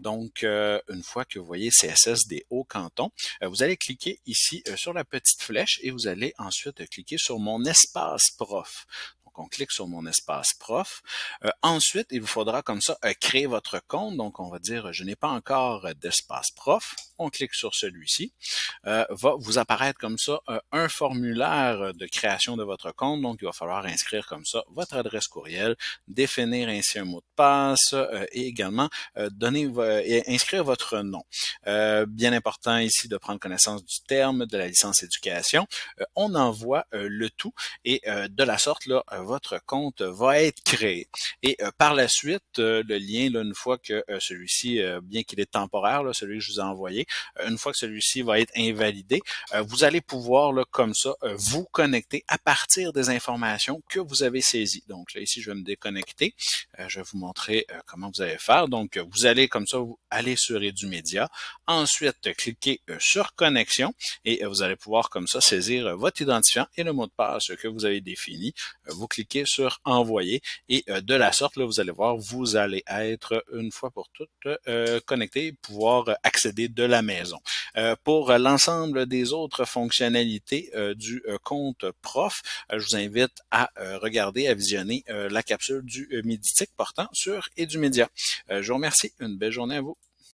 Donc, une fois que vous voyez CSS des Hauts-Cantons, vous allez cliquer ici sur la petite flèche et vous allez ensuite cliquer sur mon espace prof. Donc, on clique sur mon espace prof. Ensuite, il vous faudra comme ça créer votre compte. Donc, on va dire, je n'ai pas encore d'espace prof. On clique sur celui-ci. Va vous apparaître comme ça un formulaire de création de votre compte. Donc, il va falloir inscrire comme ça votre adresse courriel, définir ainsi un mot de passe et également inscrire votre nom. Bien important ici de prendre connaissance du terme de la licence éducation. On envoie le tout et de la sorte, là, votre compte va être créé. Et par la suite, le lien, là, une fois que celui-ci, bien qu'il est temporaire, là, celui que je vous ai envoyé, une fois que celui-ci va être invalidé, vous allez pouvoir, là, comme ça, vous connecter à partir des informations que vous avez saisies. Donc là, ici, je vais me déconnecter. Je vais vous montrer comment vous allez faire. Donc, vous allez comme ça aller sur Edumedia. Ensuite, cliquez sur Connexion et vous allez pouvoir comme ça saisir votre identifiant et le mot de passe que vous avez défini. Vous cliquez sur Envoyer et de la sorte, là, vous allez voir, vous allez être une fois pour toutes connecté et pouvoir accéder de la maison. Pour l'ensemble des autres fonctionnalités du compte prof, je vous invite à regarder, à visionner la capsule du Méditique portant sur Edumedia. Je vous remercie. Une belle journée à vous.